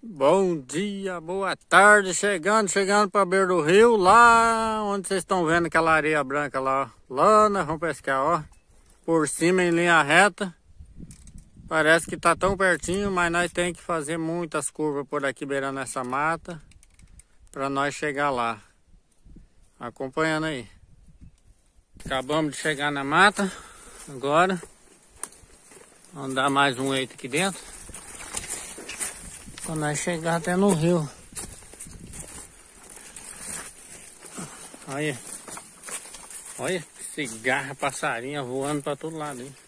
Bom dia, boa tarde, chegando para beira do rio, lá onde vocês estão vendo aquela areia branca lá, ó. Lá nós vamos pescar, ó, por cima em linha reta. Parece que tá tão pertinho, mas nós tem que fazer muitas curvas por aqui beirando essa mata para nós chegar lá. Acompanhando aí. Acabamos de chegar na mata, agora vamos dar mais um eito aqui dentro. Quando nós chegar até no rio. Olha. Olha que cigarra, passarinha voando para todo lado aí.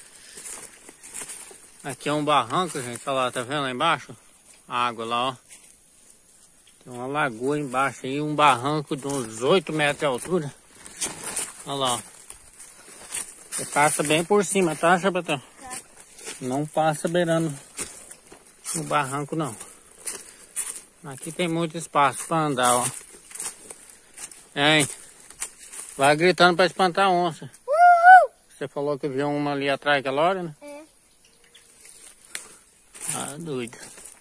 Aqui é um barranco, gente. Olha lá, tá vendo lá embaixo? A água lá, ó. Tem uma lagoa embaixo aí, um barranco de uns 8 metros de altura. Olha lá, ó. Você passa bem por cima, tá, Chapetão? Tá. Não passa beirando no barranco, não. Aqui tem muito espaço para andar, ó. Hein? Vai gritando para espantar a onça. Você falou que viu uma ali atrás aquela hora, né? É. Ah, doido.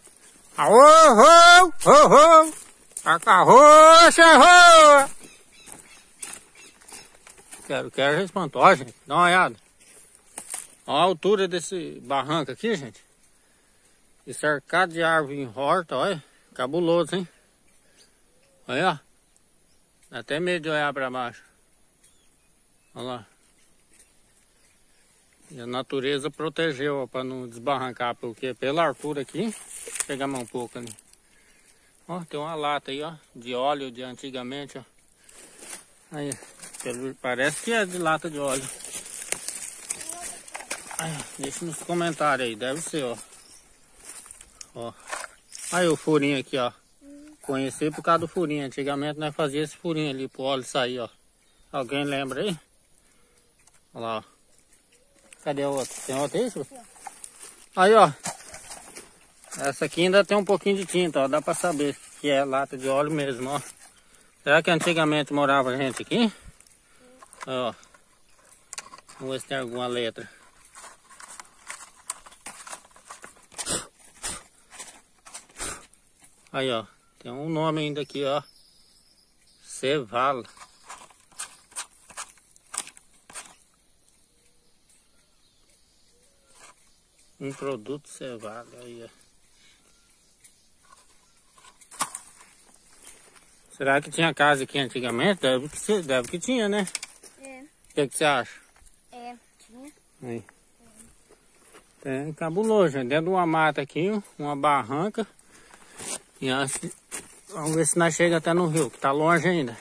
Aô, ho, ho, ho. A carroça, ho. Quero espantar, ó, gente. Dá uma olhada. Olha a altura desse barranco aqui, gente. E cercado de árvore em horta, olha. Cabuloso, hein? Olha, ó. Dá até medo de olhar pra baixo. Olha lá. E a natureza protegeu, ó, pra não desbarrancar, porque pela altura aqui, pegamos um pouco ali. Ó, tem uma lata aí, ó, de óleo de antigamente, ó. Aí, parece que é de lata de óleo. Aí, deixa nos comentários aí, deve ser, ó. Ó, aí o furinho aqui, ó. Conheci por causa do furinho. Antigamente nós fazíamos esse furinho ali pro óleo sair, ó. Alguém lembra aí? Olha lá, ó. Cadê o outro? Tem outro aí, senhor? Aí, ó. Essa aqui ainda tem um pouquinho de tinta, ó. Dá pra saber que é lata de óleo mesmo, ó. Será que antigamente morava gente aqui? Ó. Vamos ver se tem alguma letra. Aí, ó, tem um nome ainda aqui, ó. Cevala. Um produto Cevala, aí, ó. Será que tinha casa aqui antigamente? Deve que tinha, né? É. O que você acha? É, tinha. Aí. É cabuloso, gente. Dentro de uma mata aqui, uma barranca. E assim, vamos ver se nós chegamos até no rio, que tá longe ainda.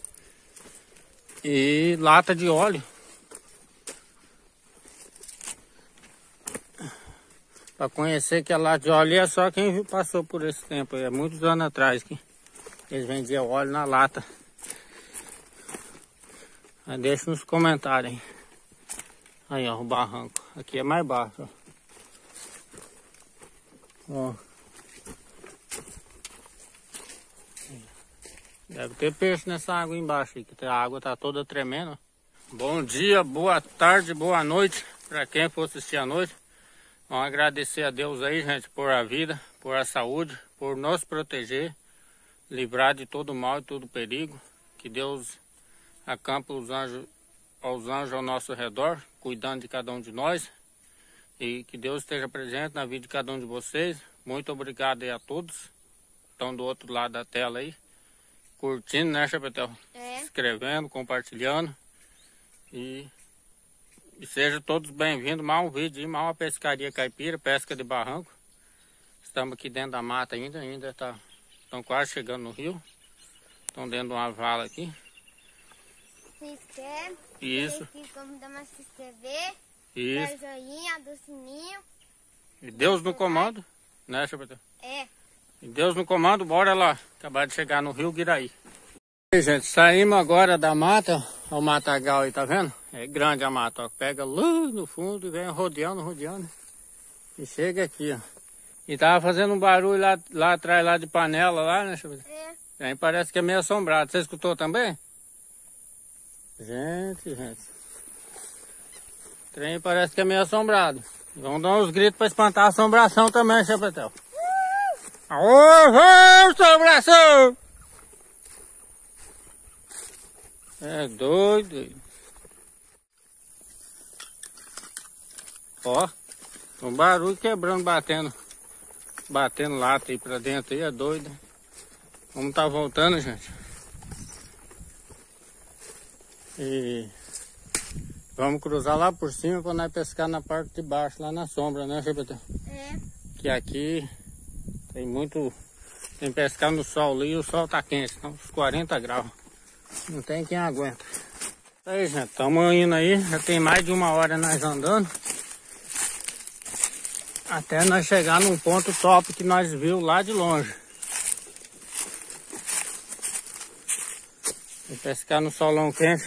E lata de óleo. Para conhecer que a lata de óleo é só quem passou por esse tempo. É muitos anos atrás que eles vendiam óleo na lata. Aí deixa nos comentários aí. Aí, ó, o barranco. Aqui é mais baixo, ó. Ó. Deve ter peixe nessa água embaixo aí, que a água tá toda tremendo. Bom dia, boa tarde, boa noite para quem for assistir à noite. Vamos agradecer a Deus aí, gente, por a vida, por a saúde, por nos proteger, livrar de todo mal e todo perigo. Que Deus acampe os anjos ao nosso redor, cuidando de cada um de nós. E que Deus esteja presente na vida de cada um de vocês. Muito obrigado aí a todos que estão do outro lado da tela aí. Curtindo, né, Chapetel? É. Se inscrevendo, compartilhando. E sejam todos bem-vindos. Mais um vídeo de uma pescaria caipira, pesca de barranco. Estamos aqui dentro da mata ainda estão quase chegando no rio. Estão dentro de uma vala aqui. Se inscreve. Isso. Vamos dar uma se inscrever. Isso. Dá joinha, do sininho. E Deus no comando, né, Chapetel? É. E Deus no comando, bora lá. Acabar de chegar no rio Guiraí. E aí, gente, saímos agora da mata. Olha o matagal aí, tá vendo? É grande a mata, ó. Pega lá no fundo e vem rodeando. E chega aqui, ó. E tava fazendo um barulho lá atrás, lá de panela, lá, né? É. Aí parece que é meio assombrado. Você escutou também? Gente. O trem parece que é meio assombrado. Vamos dar uns gritos para espantar a assombração também, Chapetel. Ô, seu bração! É doido. Ó, um barulho quebrando, batendo lata aí pra dentro aí, é doido. Vamos tá voltando, gente. E vamos cruzar lá por cima pra nós pescar na parte de baixo, lá na sombra, né, Chapetão? É. Que aqui tem pescar no sol ali e o sol tá quente, tá uns 40 graus. Não tem quem aguenta. Aí, gente, estamos indo aí, já tem mais de 1 hora nós andando. Até nós chegar num ponto top que nós viu lá de longe. E pescar no solão quente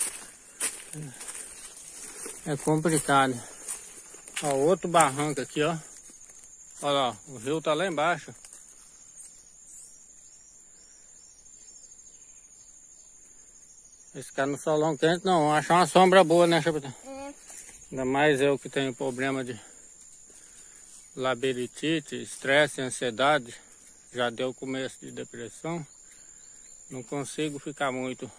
é complicado. Ó, outro barranco aqui, ó. Olha lá, o rio tá lá embaixo. Pescar no solão quente não, achar uma sombra boa, né, Chapetão? É. Ainda mais eu que tenho problema de labirintite, estresse, ansiedade. Já deu começo de depressão. Não consigo ficar muito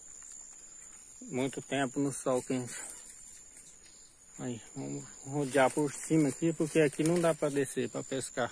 tempo no sol quente. Aí, vamos rodear por cima aqui, porque aqui não dá para descer para pescar.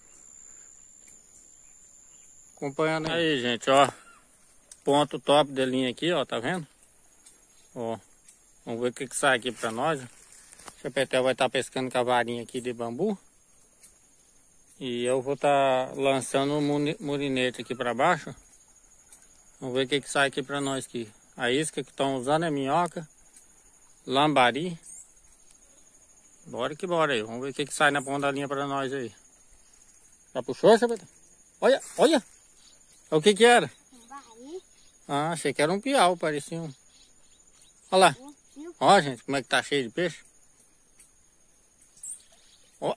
Acompanhando aí, gente, ó. Ponto top da linha aqui, ó, tá vendo? Ó, vamos ver o que sai aqui para nós. O Chapetel vai estar pescando com a varinha aqui de bambu. E eu vou estar lançando um murinete aqui para baixo. Vamos ver o que sai aqui para nós aqui. A isca que estão usando é minhoca, lambari. Bora que bora aí. Vamos ver o que sai na ponta da linha para nós aí. Já puxou, Chapetel? Olha, olha. O que era? Lambari. Ah, achei que era um piau, parecia um. Olha lá. Ó, gente, como é que tá cheio de peixe. Ó.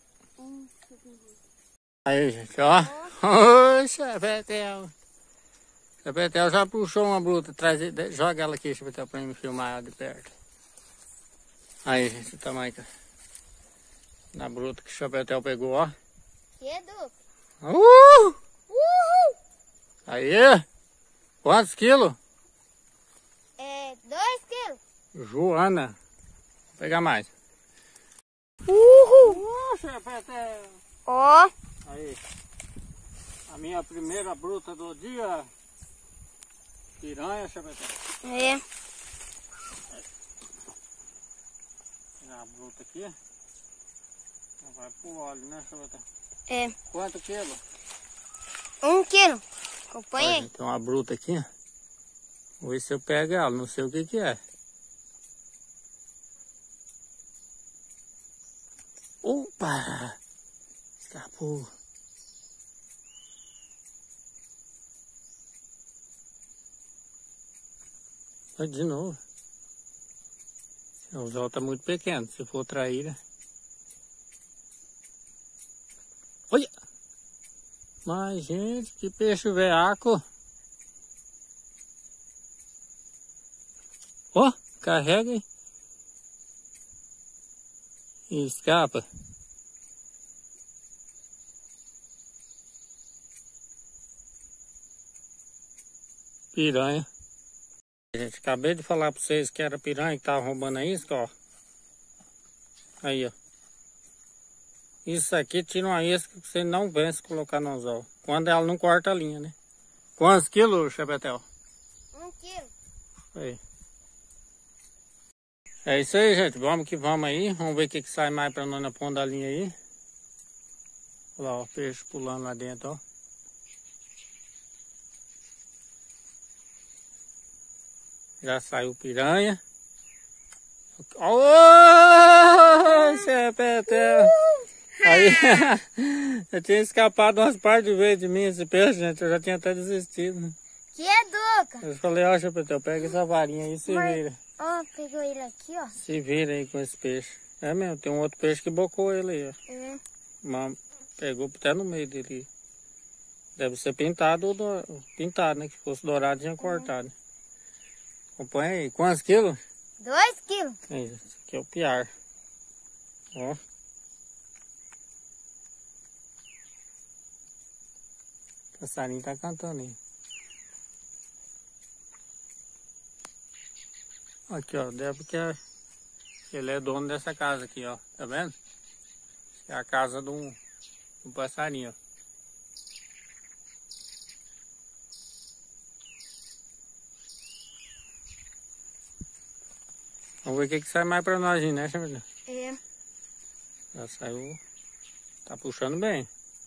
Aí, gente, ó. Ô, Chapetel. Chapetel já puxou uma bruta. Joga ela aqui, Chapetel, pra me filmar ela de perto. Aí, gente, o tamanho da bruta que o Chapetel pegou, ó. Cedo. Uhul! Uhul! Aí! Quantos quilos? É 2 quilos. Joana. Vou pegar mais. Uhul! Chapetel! Ó. Aí. A minha primeira bruta do dia. Piranha, Chapetel. É. Pegar a bruta aqui. Já vai pro óleo, né, Chapetel? É. Quanto quilo? 1 quilo. Acompanha aí. Tem uma bruta aqui. Vou ver se eu pego ela, não sei o que é. Opa! Escapou. Vai de novo. O anzol tá muito pequeno, se for traíra. Olha! Mas, gente, que peixe veaco. Ó, carrega aí. E escapa. Piranha. Gente, acabei de falar pra vocês que era piranha que tava roubando a isca, ó. Aí, ó. Isso aqui tira uma isca que você não vence colocar no anzol. Quando ela não corta a linha, né? Quantos quilos, Chapetel? 1 quilo. Aí. É isso aí, gente. Vamos que vamos aí. Vamos ver o que sai mais pra nós na ponta da linha aí. Olha lá, ó, o peixe pulando lá dentro, ó. Já saiu piranha. Ô, Chapetel! Aí, eu tinha escapado umas partes de vez de mim esse peixe, gente. Eu já tinha até desistido. Que é Duca? Eu falei, ó, Chapetel, pega essa varinha aí e se vira. Ó, pegou ele aqui, ó. Se vira aí com esse peixe. É mesmo, tem um outro peixe que bocou ele aí, ó. É. Mas pegou até no meio dele. Deve ser pintado ou pintado, né? Que fosse dourado tinha cortado. Acompanha aí. Quantos quilos? 2 quilos. Esse aqui é o piar. Ó. passarinho tá cantando aí. Aqui, ó, deve porque ele é dono dessa casa aqui, ó. Tá vendo? É a casa do passarinho, ó. Vamos ver o que sai mais pra nós aí, né, Chamberlain? É. Já saiu. Tá puxando bem.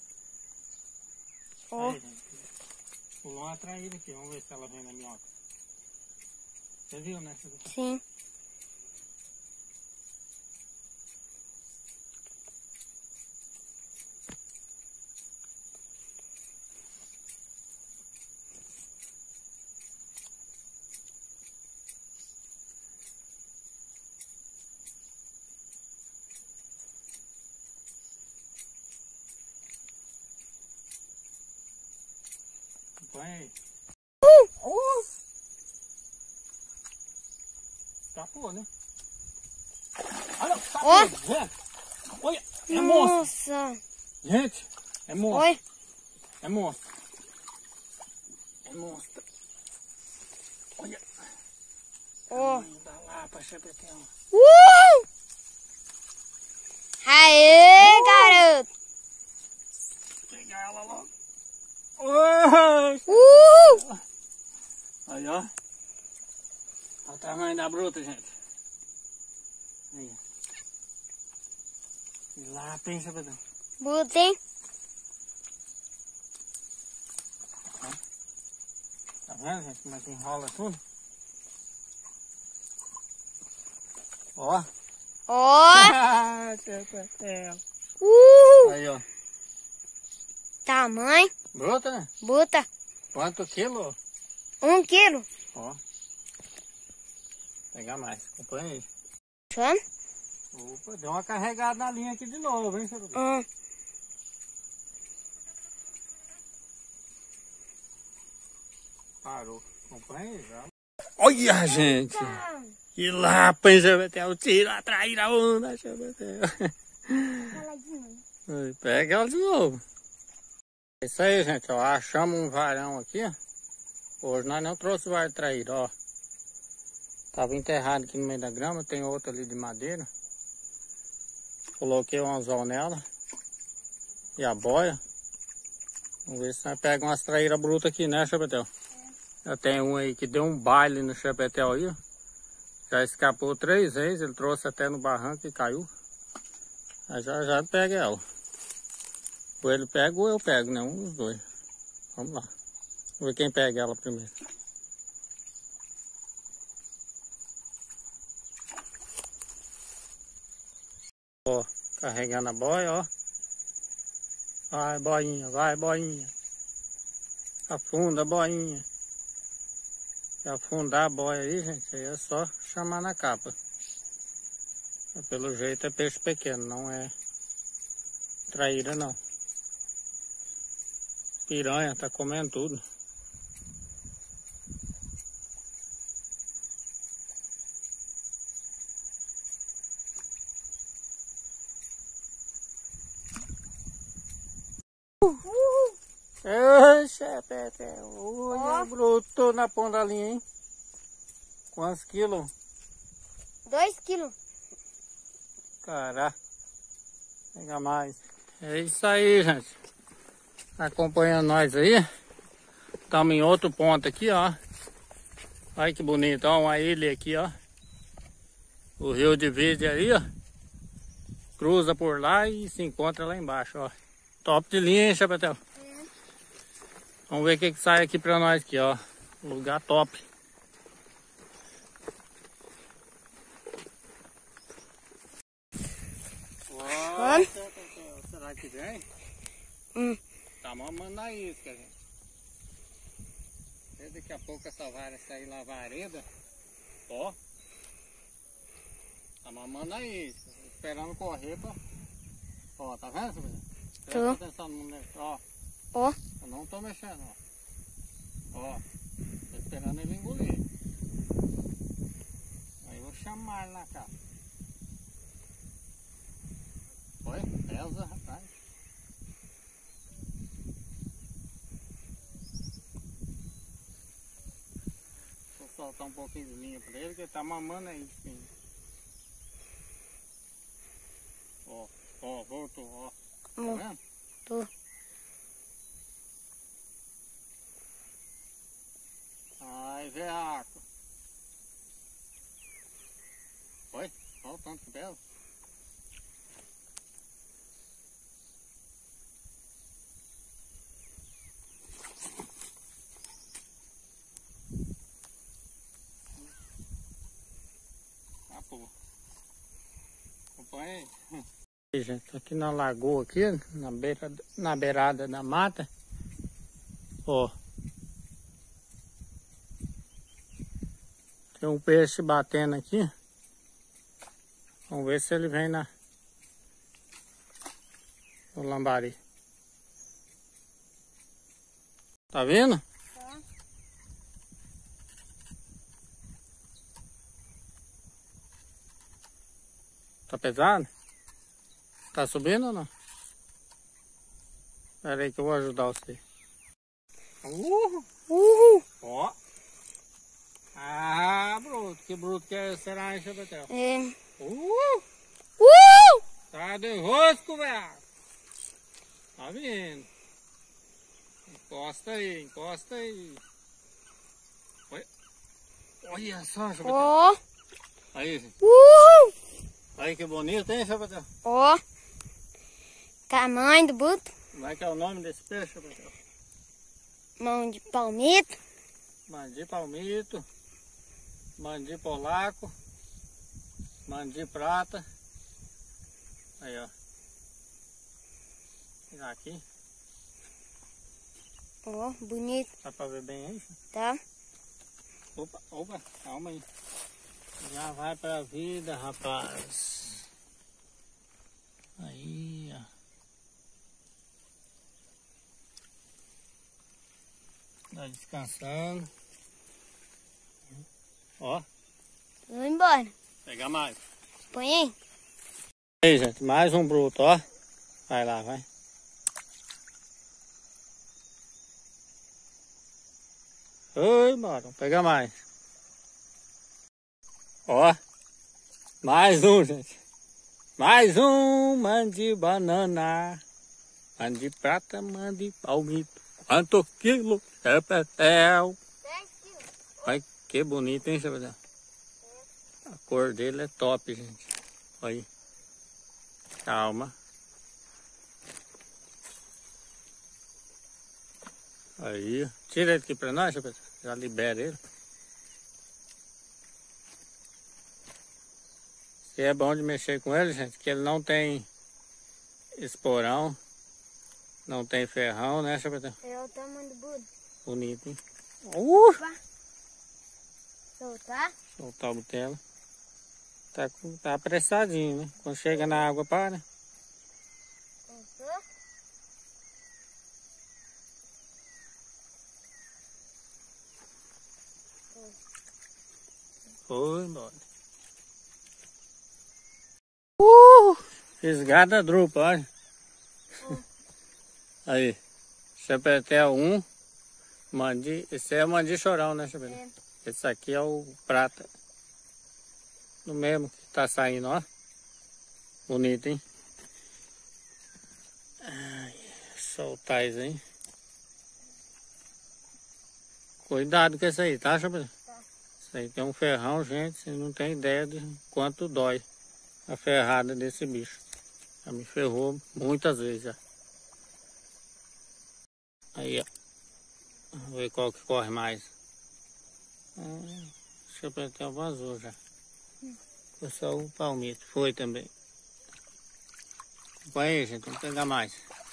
Ó. Aí, pulou uma traíra aqui. Vamos ver se ela vem na minhoca. Você viu, né? Sim. Acompanha aí. Escapou, né? Olha, escapou, Ó. gente. Olha, é monstro. Nossa. Gente, é monstro. Oi. É monstro. É monstro. Olha. Ó. Dá lá pra chapetão. Aê, garoto. Pegar ela logo. Aí, ó. Olha o tamanho da bruta, gente. Aí. E lá tem chapetão. Bruto, hein? Tá vendo, gente? Como é que enrola tudo? Ó. Ó. Chapetão. Aí, ó. Tamanho. Bruta, né? Bruta. Quanto quilo? 1 quilo. Ó. Vou pegar mais. Acompanha aí. Chama? Opa, deu uma carregada na linha aqui de novo, hein, Chapetão? Parou. Acompanha aí, já. Olha, gente. Que lapa, hein, Chapetão? Tira a traíra onda, Chapetão. Pega ela de novo. É isso aí, gente, ó. Achamos um varão aqui, ó. Hoje nós não trouxe var de traíra, ó. Tava enterrado aqui no meio da grama. Tem outro ali de madeira. Coloquei um anzol nela. E a boia. Vamos ver se nós pegamos umas traíras brutas aqui, né, Chapetel? Já tem um aí que deu um baile no Chapetel aí, ó. Já escapou 3 vezes. Ele trouxe até no barranco e caiu. Aí já pega ela. Ou ele pega ou eu pego, né? Um dos dois. Vamos lá. Vamos ver quem pega ela primeiro. Ó, carregando a boia, ó. Vai, boinha, vai, boinha. Afunda a boinha. Se afundar a boia aí, gente, aí é só chamar na capa. Pelo jeito é peixe pequeno, não é traíra não. Piranha, tá comendo tudo. Chapetel, olha, brotou na ponta da linha, hein? Quantos quilos? 2 quilos. Caraca, pega mais. É isso aí, gente. Acompanhando nós aí. Estamos em outro ponto aqui, ó. Olha que bonito, ó, uma ilha aqui, ó. O rio divide aí, ó. Cruza por lá e se encontra lá embaixo, ó. Top de linha, hein, Chapetel? Vamos ver o que sai aqui pra nós aqui, ó. Lugar top. Uau, será que vem? Tá mamando a isca, gente. E daqui a pouco essa vara sair lá vareda. Ó. Tá mamando a isca. Esperando correr pra... Ó, tá vendo? Presta atenção no negócio, ó. Ó. Eu não tô mexendo, ó. Ó. Tô esperando ele engolir. Aí eu vou chamar ele na capa. Olha, pesa, rapaz. soltar um pouquinho de linha pra ele, que ele tá mamando aí. Sim. Ó, ó, voltou, ó. Tá vendo? Tô. Ai, veaco. Oi, olha o tanto que belo. Ah, pô. Acompanha aí. Gente, tô aqui na lagoa, aqui, na beirada da mata. Ó. Tem um peixe batendo aqui. Vamos ver se ele vem no lambari. Tá vendo? Tá. Tá pesado? Tá subindo ou não? Espera aí que eu vou ajudar você. Ó. Ah, bruto. Que bruto que é será, hein, Chapetel? É. Tá de rosco, velho. Tá vindo. Encosta aí, encosta aí. Olha, olha só, Chapetel. Ó. Aí, gente. Aí que bonito, hein, Chapetel? Ó. Tamanho do buto. Como é que é o nome desse peixe, Chapetel? Mão de palmito. Mandi palmito. Mandi polaco. Mandi prata. Aí, ó. Pegar aqui. Ó, bonito. Dá pra ver bem aí? Tá? Opa, opa, calma aí. Já vai pra vida, rapaz. Aí, ó. Tá descansando. Ó. Vou embora. Pegar mais. Põe aí. Aí, gente, mais um bruto, ó. Vai lá, vai. Oi, bora, vamos pegar mais. Ó. Mais um, gente. Mais um mandi banana. Mandi prata, mandi palmito. Quanto quilo, Chapetel? 10 quilos. Olha que bonito, hein, Chapetel? A cor dele é top, gente. Olha aí. Calma. Aí. Tira ele aqui pra nós, Chapetel. Já libera ele. E é bom de mexer com ele, gente, que ele não tem esporão. Não tem ferrão, né, Chapetel? É o tamanho do buto. Bonito, hein? Opa. Soltar. Soltar o botelo. Tá apressadinho, né? Quando chega na água, para. Soltou. Foi embora. Fisgada drupa, olha. Aí. Chapetel 1. Mandi. Esse é o mandi chorão, né, Chapetel? É. Esse aqui é o prata. No mesmo que tá saindo, ó. Bonito, hein? Ai, soltar isso aí. Cuidado com isso aí, tá, Chapetel? Tá. Isso aí tem um ferrão, gente. Você não tem ideia de quanto dói a ferrada desse bicho. Já me ferrou muitas vezes já. Aí, ó. Vamos ver qual que corre mais. Chapetel vazou já. Foi só o palmito. Foi também. Põe aí, gente. Vamos pegar mais.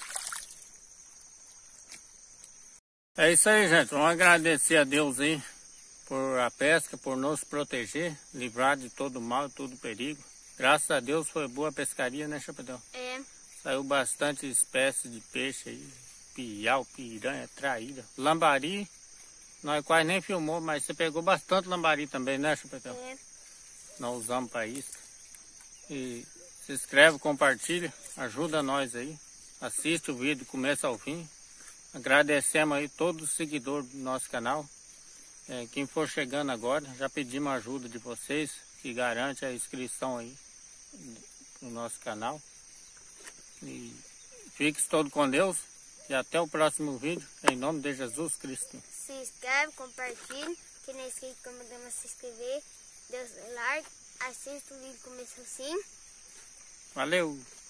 É isso aí, gente. Vamos agradecer a Deus aí por a pesca, por nos proteger, livrar de todo mal, todo perigo. Graças a Deus foi boa a pescaria, né, Chapetel? É. Saiu bastante espécies de peixe aí. Piau, piranha, traíra. Lambari, nós quase nem filmou, mas você pegou bastante lambari também, né, Chapetel? É. Nós usamos para isso. E se inscreve, compartilha, ajuda nós aí. Assiste o vídeo do começo ao fim. Agradecemos aí todos os seguidores do nosso canal. Quem for chegando agora, já pedimos a ajuda de vocês, que garante a inscrição aí no nosso canal. E fique todos com Deus e até o próximo vídeo, em nome de Jesus Cristo. Se inscreve, compartilha. Quem não é inscrito, convidamos a se inscrever. Dê o like, assista o vídeo começo assim. Valeu!